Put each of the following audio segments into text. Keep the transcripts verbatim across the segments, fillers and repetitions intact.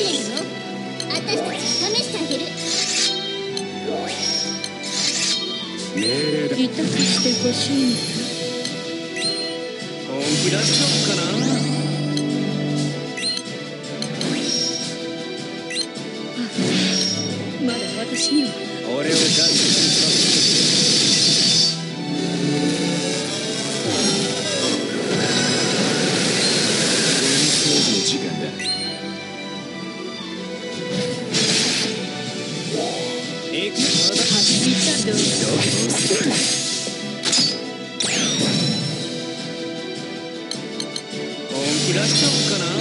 試練よ。私たちが試してあげる。 命令だ。 委託してほしいの。 本気出しちゃおうかな。 まだ私には俺をガチにさせて。時間だ。行くまだ走りたどう本気出しちゃおうかな。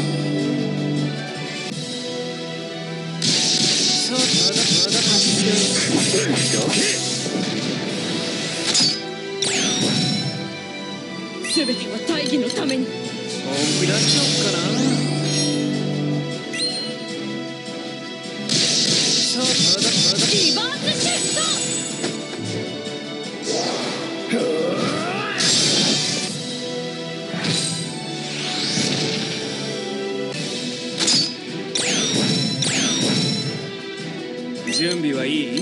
さあまだまだ走る。どけ。 全ては大義のために。 本気出しちゃおうかな。さあまだまだリバースシフト。 準備はいい？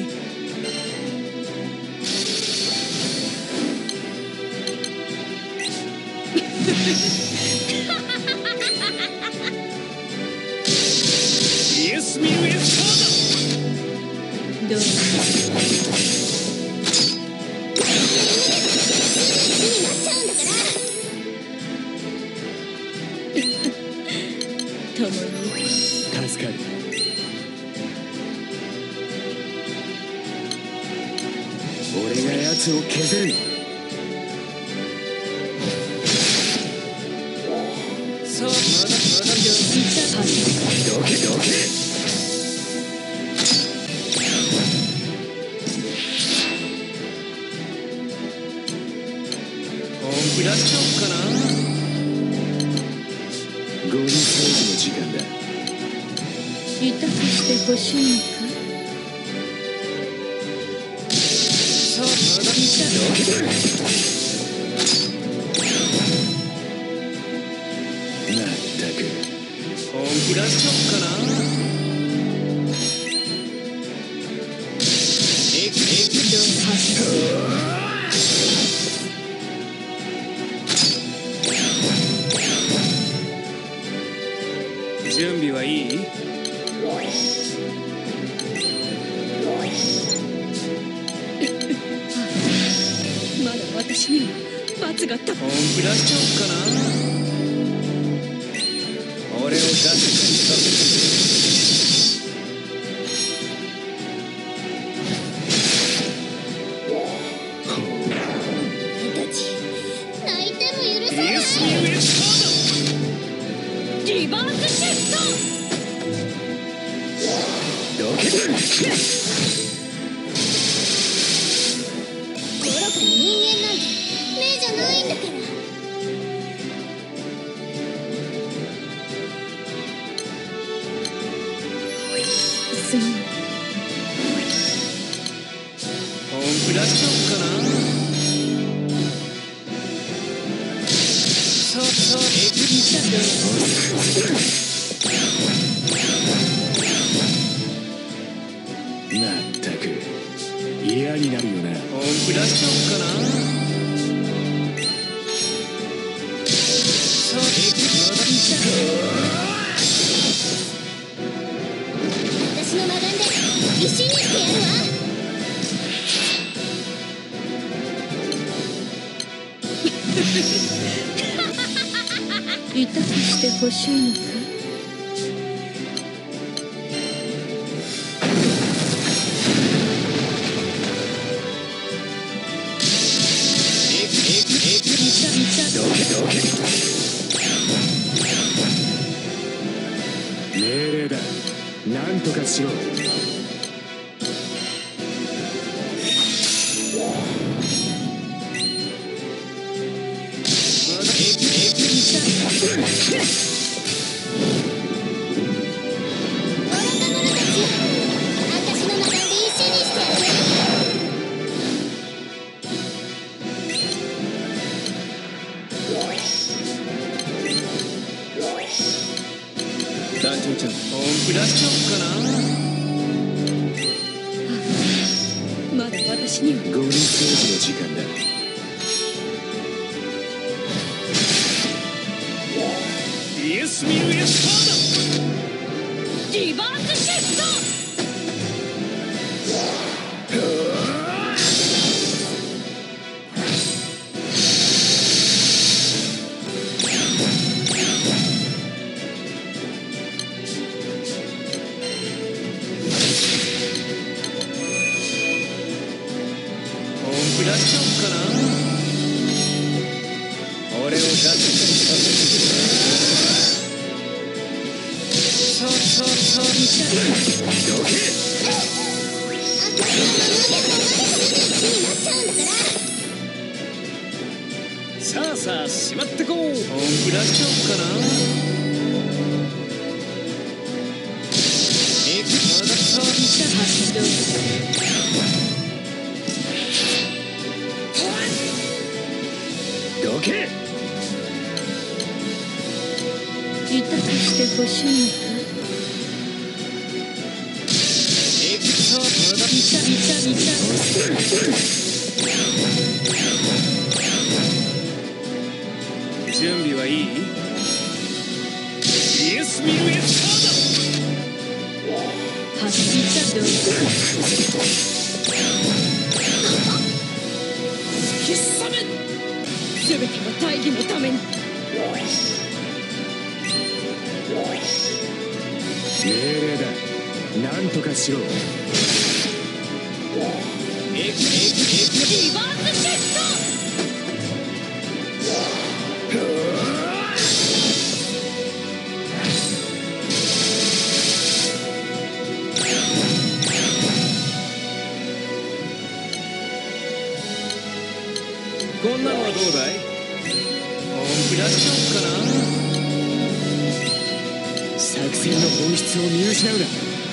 イエスミルエスどう気になっちゃうんだから。 共に助かる。俺が奴を削る。さあまだまだどけどけ。本気出しちゃおうかな。ゴミ掃除の時間だ。 委託してほしいのか。 さあまだどけどけ。まったく本気出しちゃおうかな。えくえくどう準備はいい？ まだ私には罰があった。 本気出しちゃおうかな。俺をガチにさせて。 俺たち泣いても許さない。 イエスミルエスリバースシフト。 どけどけ。 愚かな人間なんて目じゃないんだから。 すまない。 本気出しちゃおうかな。さあさあえくりしたどまったく嫌になるよな。本気出しちゃおうかな。さあえくまだ私の魔眼で石にしてやるわ。 委託してほしいのか。 えくえくえくどけどけ。命令だ。なんとかしろ。まだえくえく愚か者たち、私の魔眼で石にしてやるわ。 団長嬢ちゃん本気出しちゃおうかな。まだ私にはな。五輪掃除の時間だ。イエスミルエスパーだ。 リバースシフト。 出しちゃおうかな。俺をガチにさせてくれ。さあさあさあどけ。さあさあしまってこう。本気出しちゃおうかな。えっまださあ発動。どけ。 痛くしてほしいのか。 えっとまだいたいたいた。準備はいい？イエスミルエスパーだ。 走ったどう引きさめ。全ては大義のために。 命令だ。なんとかしろ。えええリバースシフト。 こんなのはどうだい？本気出しちゃおうかな。作戦の本質を見失うな。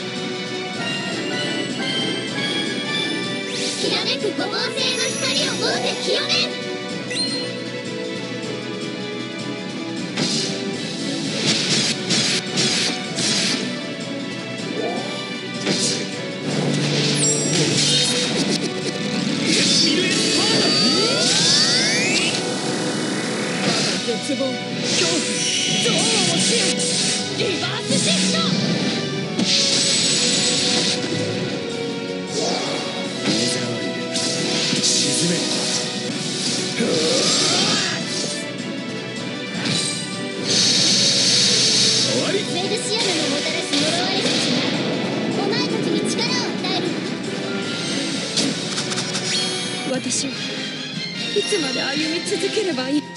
きらめく五芒星の光を持って清め。 絶望、恐怖、憎悪を知る。リバースシフト。 目障りで沈め。終わり。 メルシアムのもたらす呪われたちがお前たちに力を与える。 私はいつまで歩み続ければいい。